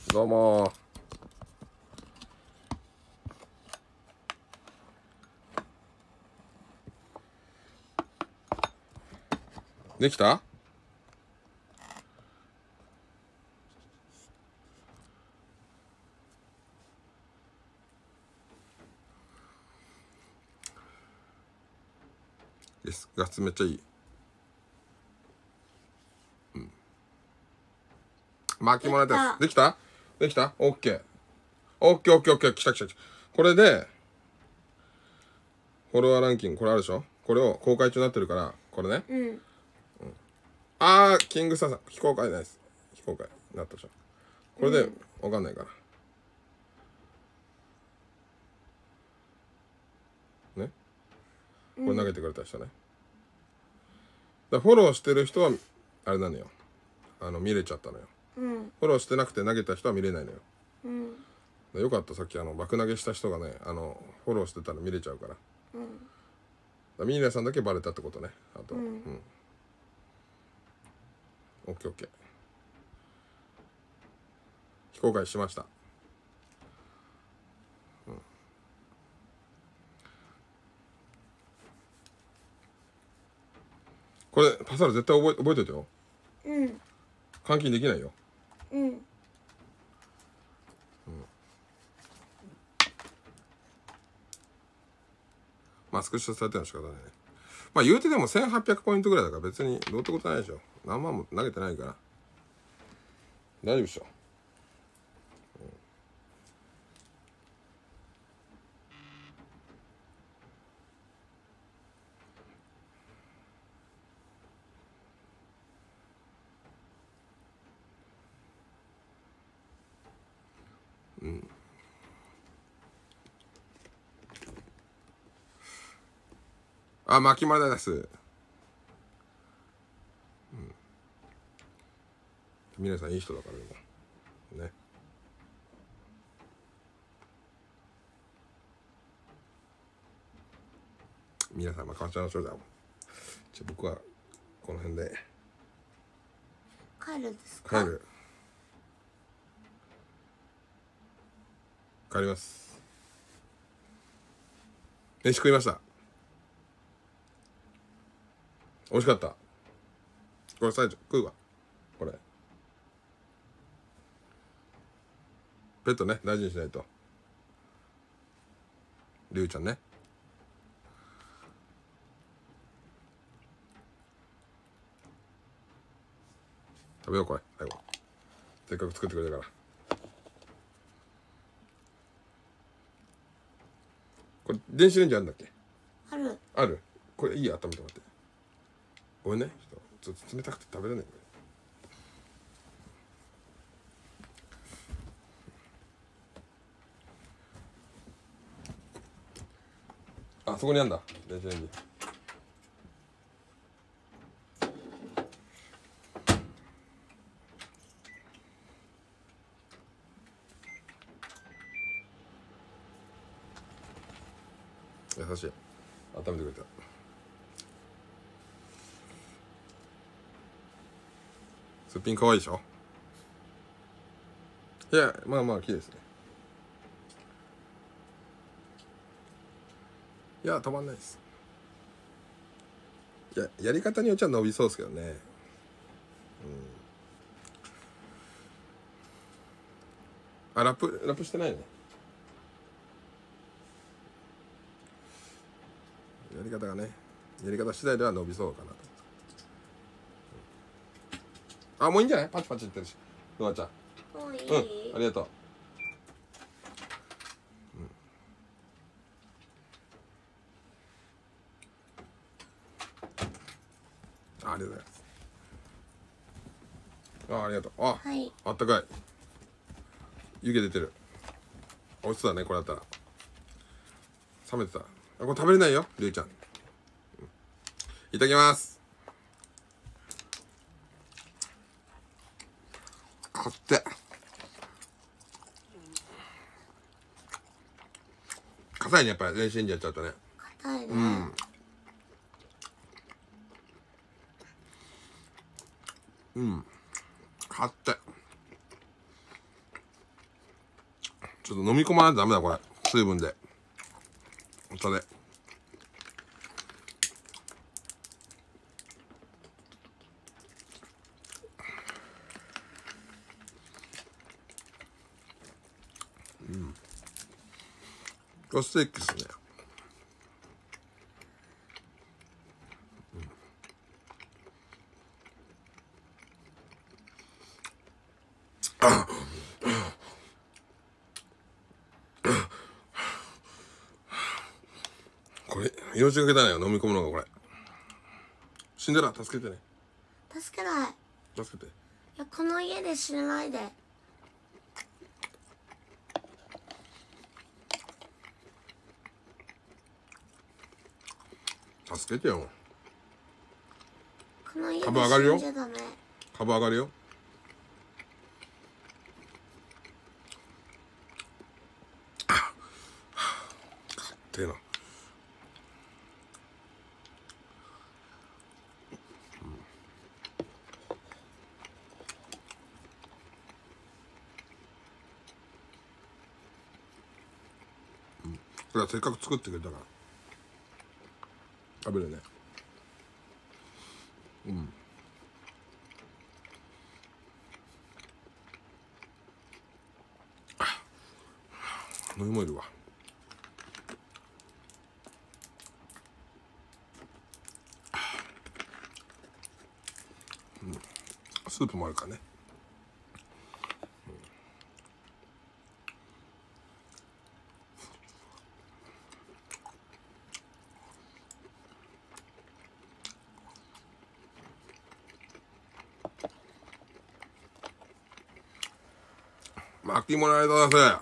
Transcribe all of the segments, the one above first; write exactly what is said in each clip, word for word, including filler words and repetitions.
どうもできた？です。画質めっちゃいい。うん。巻きもらったやつ。できた？できた？オッケー。オッケーオッケーオッケー。来た来た来た。これで、フォロワーランキング、これあるでしょ？これを公開中になってるから、これね。うん。うん、あー、キングスターさん、非公開ないです。非公開になったでしょ。これで、わ、うん、かんないから。ね。これ投げてくれた人ね。だフォローしてる人は、あれなのよ。あの、見れちゃったのよ。うん、フォローしてなくて投げた人は見れないのよ。うん、よかった。さっきあの爆投げした人がね、あのフォローしてたら見れちゃうから。うん、だミーナさんだけバレたってことね。あと、うん、うん、オッケーオッケー。非公開しました。うん、これパサル絶対覚え覚えておいてよ。うん。換金できないよ。うん。まあスクショされてるの仕方ないね。まあ言うてでもせんはっぴゃくポイントぐらいだから別にどうってことないでしょ。何万も投げてないから大丈夫でしょ。うん。あ、巻きまだです。うん。皆さんいい人だから今ね。皆さんまあ変わっちゃいましょう。じゃあじゃあ僕はこの辺で帰るんですか？ 帰る。帰ります。飯食いました。美味しかった。これ最初食うわ。これペットね、大事にしないと。りゅうちゃんね。食べようこれ最後。せっかく作ってくれたから。これ電子レンジあるんだっけ？ ある。 ある。これいいや、温めてもらって。ごめんね。ちょっと冷たくて食べれない。あ、そこにあんだ。電子レンジ。優しい。温めてくれた。すっぴん可愛いでしょ？いや、まあまあ綺麗ですね。いや、止まんないです。いや、やり方によっちゃ伸びそうですけどね。うん。あ、ラップラップしてないね。やり方がね、やり方次第では伸びそうかなと。あ、もういいんじゃない？パチパチ言ってるし。ノアちゃん。 もういい？ うん、ありがとう。うん、あ、ありがとうございます。あ、ありがとう。あ、はい、あったかい。湯気出てる。美味しそうだね、これだったら。冷めてた。あ、これ食べれないよ、りゅうちゃん。うん、いただきます。かって。硬いね、やっぱり電子レンジやっちゃうとね。 硬いね。 うん。うん。かって。 ちょっと飲み込まないとダメだこれ、水分でお茶で。うん、これステーキですね。これ命がけだね、飲み込むのが。これ死んだら助けてね。 助けない。 助けて。いや、この家で死なないで。 助けてよ。 この家で株上がるよ。 死んじゃダメ。 株上がるよ。てえな。これはせっかく作ってくれたから食べるね。うん。飲みもいるわ。うん、スープもあるからね。巻きもらえただせ。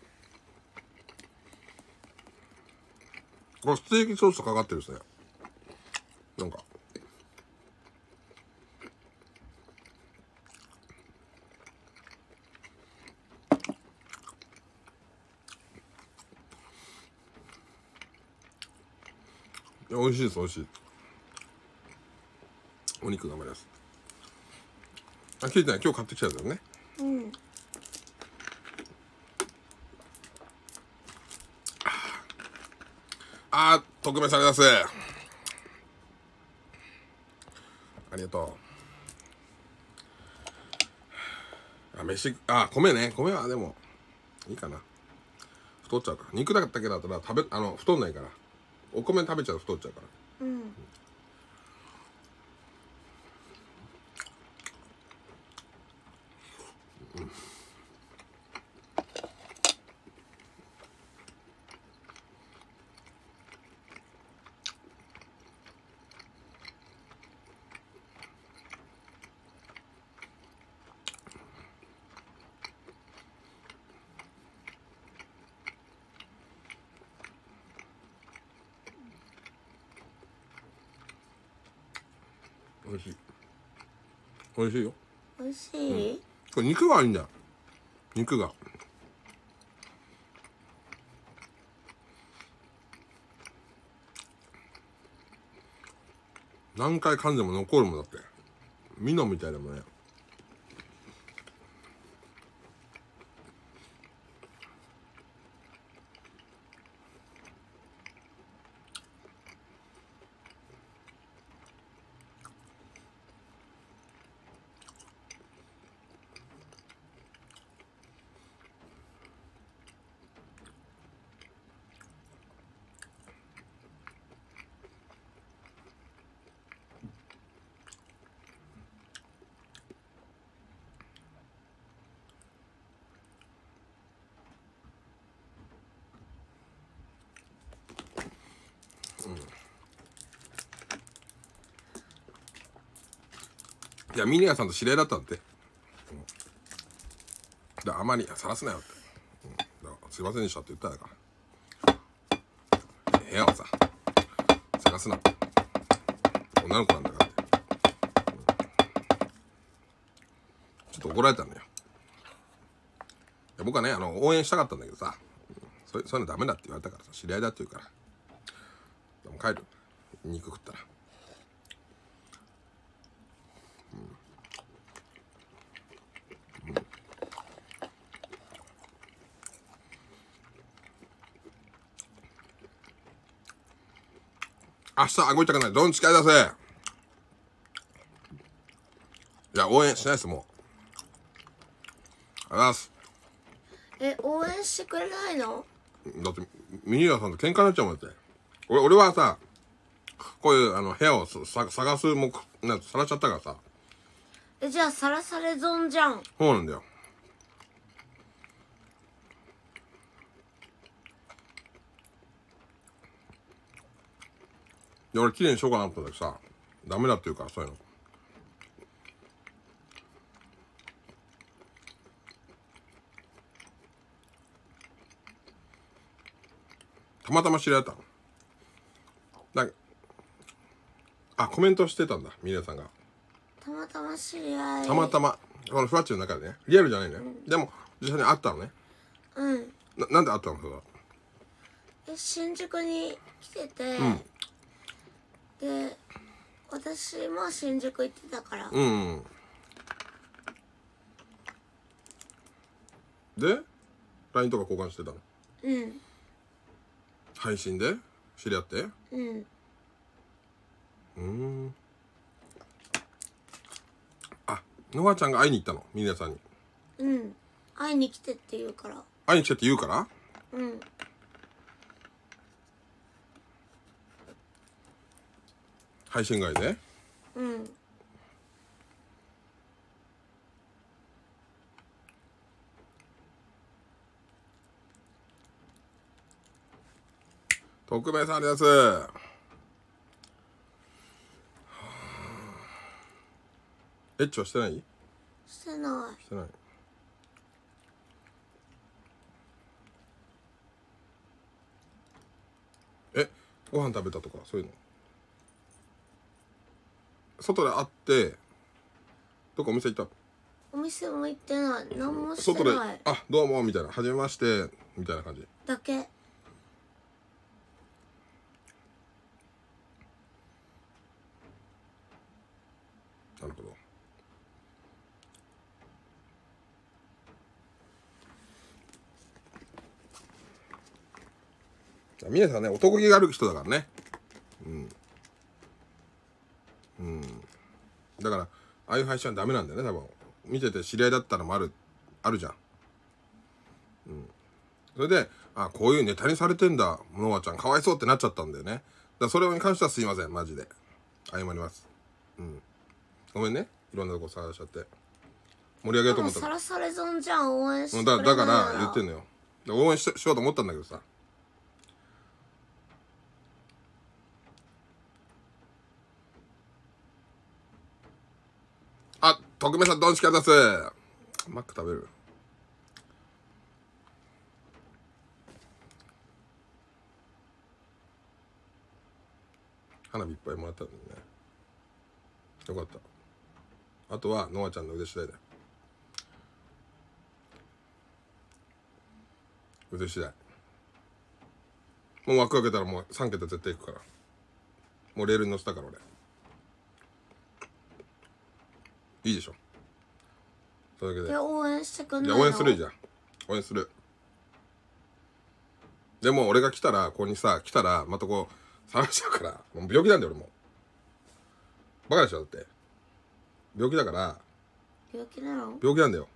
これステーキソースかかってるですね。なんか美味しいです。美味しい。お肉頑張ります。あ、聞いてない。今日買ってきたやつだよね。 うん。 あー、特命されます。ありがとう。あ、飯、あ、米ね。米はでもいいかな。太っちゃうから。肉だったけだったら食べ、あの太んないから。お米食べちゃうと太っちゃうから。 うん。 うん。美味しい。美味しいよ。 美味しい、うん、 これ肉がいいんだよ。肉が。何回噛んでも残るもんだって。ミノみたいなもんね。いや、ミニアさんと知り合いだったんだって。うん、あまり晒すなよって、うん、だからすいませんでしたって言ったんだから部屋をさ探すなって、女の子なんだからって、うん、ちょっと怒られたんだよ。いや僕はね、あの応援したかったんだけどさ、うん、そういうのダメだって言われたからさ、知り合いだって言うから、でも帰る。肉食ったら。 明日顎痛くない。どんちかい出せ。いや、応援しないです、もう。ありがとうございます。 え、応援してくれないの？ だって、ミニラさんと喧嘩になっちゃうもんだって。俺、俺はさ、こういう、あの、部屋をさ探す目、なんか、さらしちゃったからさ。 え、じゃあ、さらされ損じゃん。 そうなんだよ。で、俺、綺麗にしようかなと思ったけどさ、ダメだっていうから、そういうの。たまたま知り合ったの。なんか、あ、コメントしてたんだ、ミネさんが。 たまたま知り合い。 たまたま、このフワッチの中でね、リアルじゃないね。うん、でも、実際に会ったのね。 うん。 な、なんで会ったのそれは。 え、新宿に来てて、 うん、 で、私も新宿行ってたから。 うん。で、ライン とか交換してたの？ うん。 配信で知り合って？ うん。 うーん。あ、ノアちゃんが会いに行ったの？ミネさんに。 うん。会いに来てって言うから。 会いに来てって言うから？ うん。 配信外で？ うん。 特命さんです。エッチはしてない？ してない。 してない。え、ご飯食べたとかそういうの？外で会ってどこお店行ったの？ お店も行ってない。何もして外でない。 あ、どうもみたいな、はじめましてみたいな感じだけ。 なるほど。ミネさんね、男気がある人だからね。うんうん。だからああいう配信はダメなんだよね、多分。見てて知り合いだったのもあるあるじゃん。うん。それで、あ、こういうネタにされてんだ、ノアちゃんかわいそうってなっちゃったんだよね。だからそれに関してはすいません、マジで謝ります。うん。ごめんね、いろんなとこ探しちゃって盛り上げようと思ったら。さらされ損じゃん、応援してくれないだだから言ってんのよ。応援ししようと思ったんだけどさ。あ、特命さんどんしか出す。マック食べる？花火いっぱいもらったんだよね。よかった。あとはノアちゃんの腕次第だよ。腕次第。もう枠開けたらもうさん桁絶対いくから。もうレールに乗せたから俺。いいでしょ。それだけで。 で、応援してくんないの？ いや、応援するじゃん。応援する。でも俺が来たら、ここにさ、来たら、またこう、探しちゃうから、もう病気なんだよ俺も。バカでしょだって。病気だから。 病気なの？ 病気なんだよ。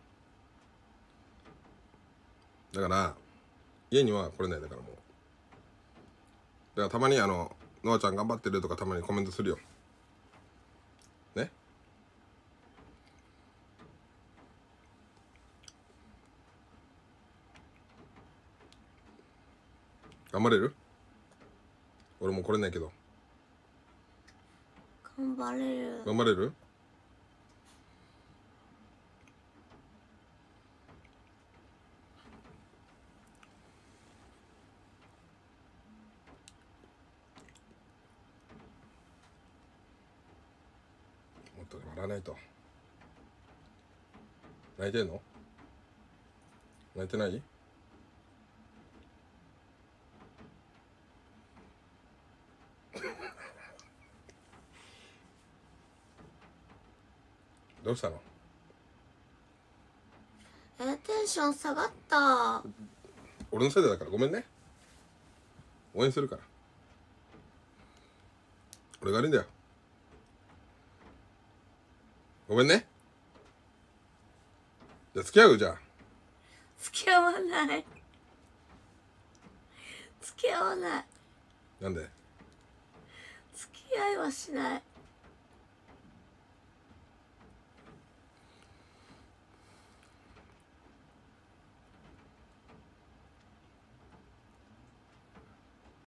だから、家には来れないだからもう。だからたまにあの、ノアちゃん頑張ってるとかたまにコメントするよ。ね。頑張れる？俺も来れないけど。 頑張れる。 頑張れる？もっと笑わないと。泣いてんの？泣いてない？どうしたの？ え、テンション下がった。 俺のせいだからごめんね。応援するから。 俺が悪いんだよ。ごめんね。じゃあ付き合う？じゃあ付き合わない付き合わない。 なんで？ 付き合いはしない。